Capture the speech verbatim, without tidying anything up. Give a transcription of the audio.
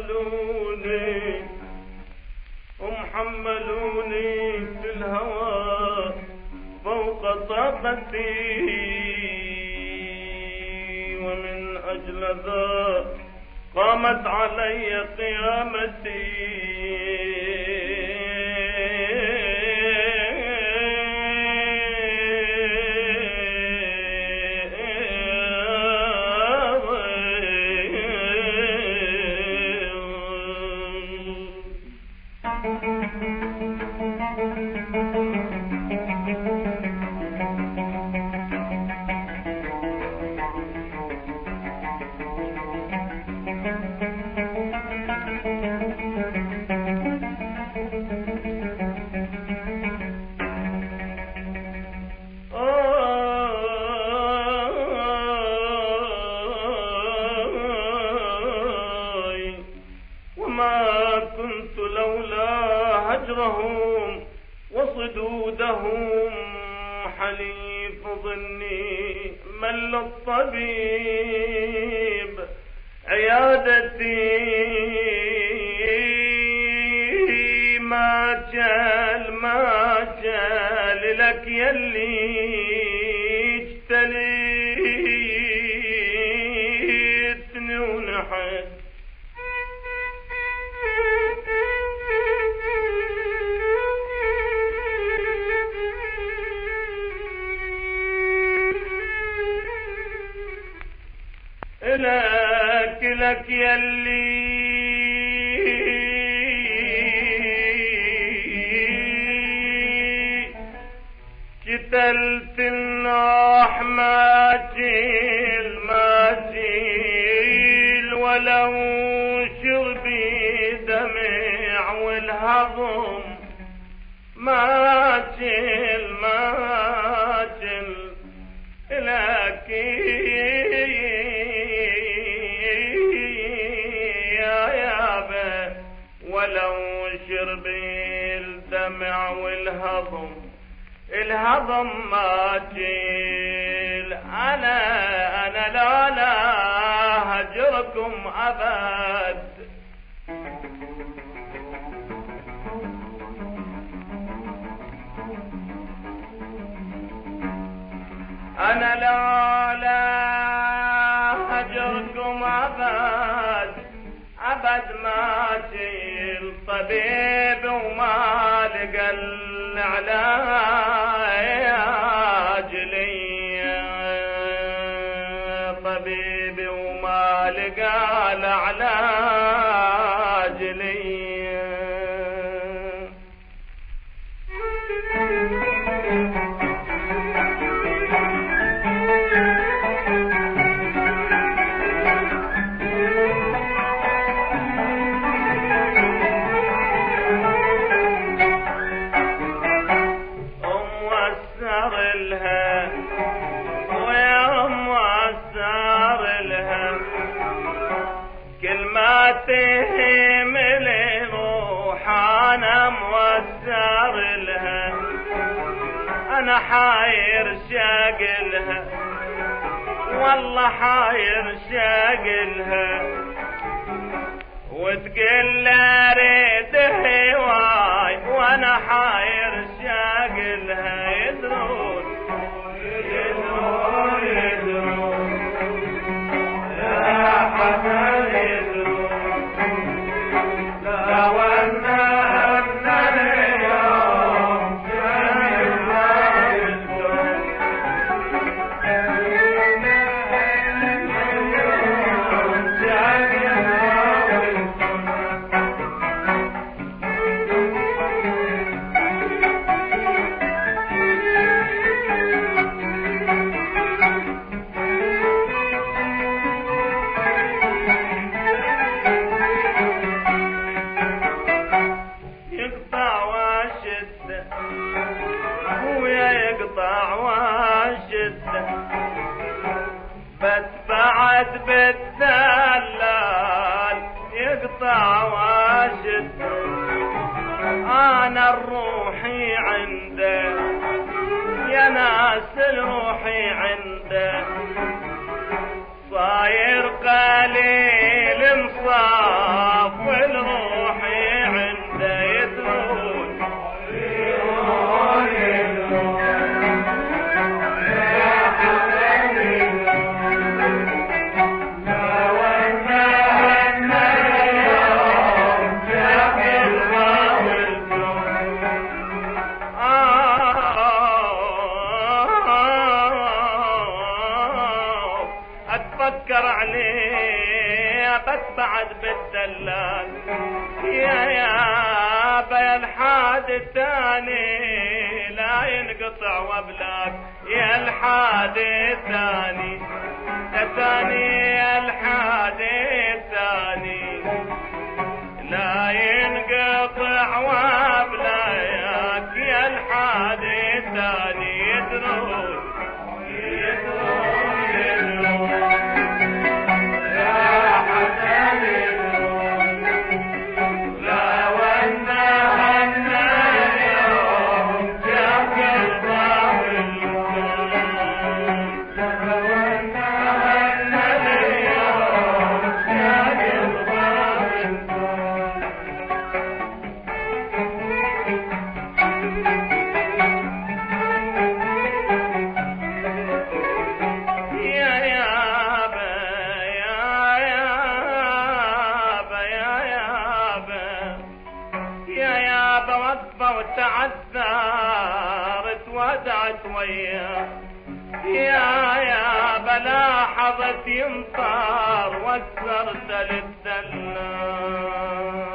حملوني ومحملوني في الهوى فوق طاقتي، ومن أجل ذا قامت علي قيامتي. هجرهم وصدودهم حليف ظني مل الطبيب عيادتي، ما جال ما جال لك يلي اجتليتني ونحت لك لك يلي قتلت النوح ما جيل ما جيل، ولو شربي دمع والهضم ما جيل ما جيل لك ولو شربي الدمع والهضم الهضم ما جيل. أنا أنا لا لا هجركم أبد، أنا لا لا هجركم أبد أبد ما جيل طبيب وما لقى العلاج لي، طبيب وما لقى العلاج لي. تهمل روح انا موسر لها، انا حاير شاقلها والله حاير شاقلها، وتقل اريد هواي وانا حاير شاقلها. يدرون يدرون يدرون يا حسن بس بعد بالدلال يقطع واشد، انا الروحي عنده يا ناس الروحي عنده، صاير قليل انصاف دلال يا يابا يا الحاد الثاني لا ينقطع وبلاك يا الحاد الثاني الثاني يا الحاد الثاني لا ينقطع وبلاك يا الحاد الثاني يدرون يدرون يدرون وتعذرت ودعت وياه يا يا بلاحظت يمطر وكسرت للدلال